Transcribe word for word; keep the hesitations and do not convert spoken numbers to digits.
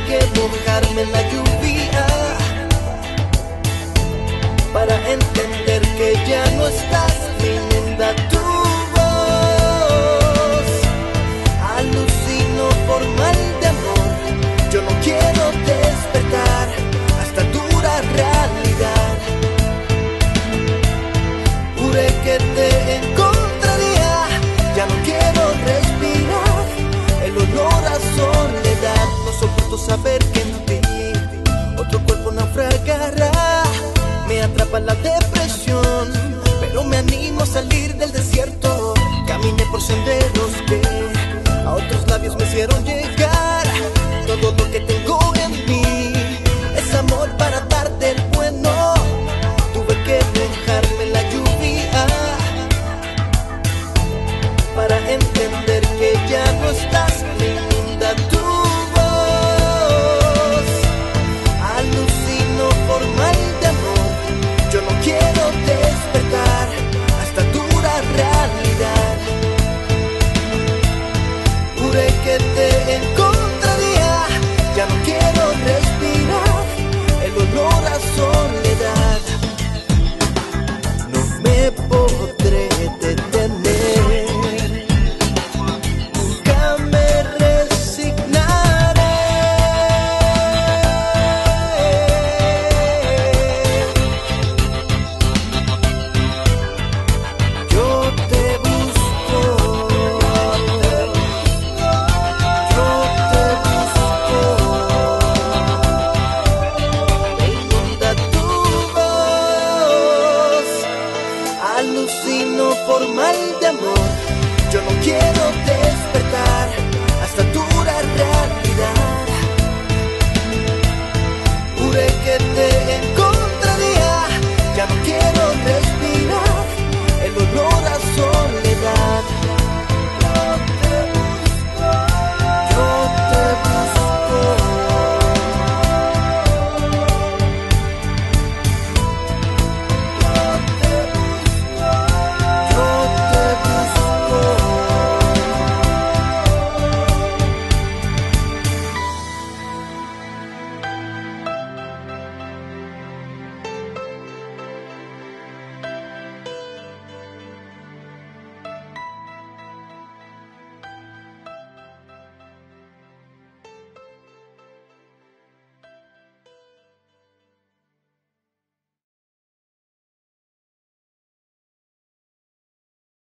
que mojarme en la lluvia para entender que ya no estás. Me inunda tu voz, alucino por mal de amor. Yo no quiero despertar a esta dura realidad. Juré que te encontraría, ya no quiero respirar el olor a soledad. No soporto saber que en ti otro cuerpo naufragará. Me atrapa la depresión, pero me animo a salir del desierto. Caminé por senderos que a otros labios me hicieron llegar. Todo lo que tengo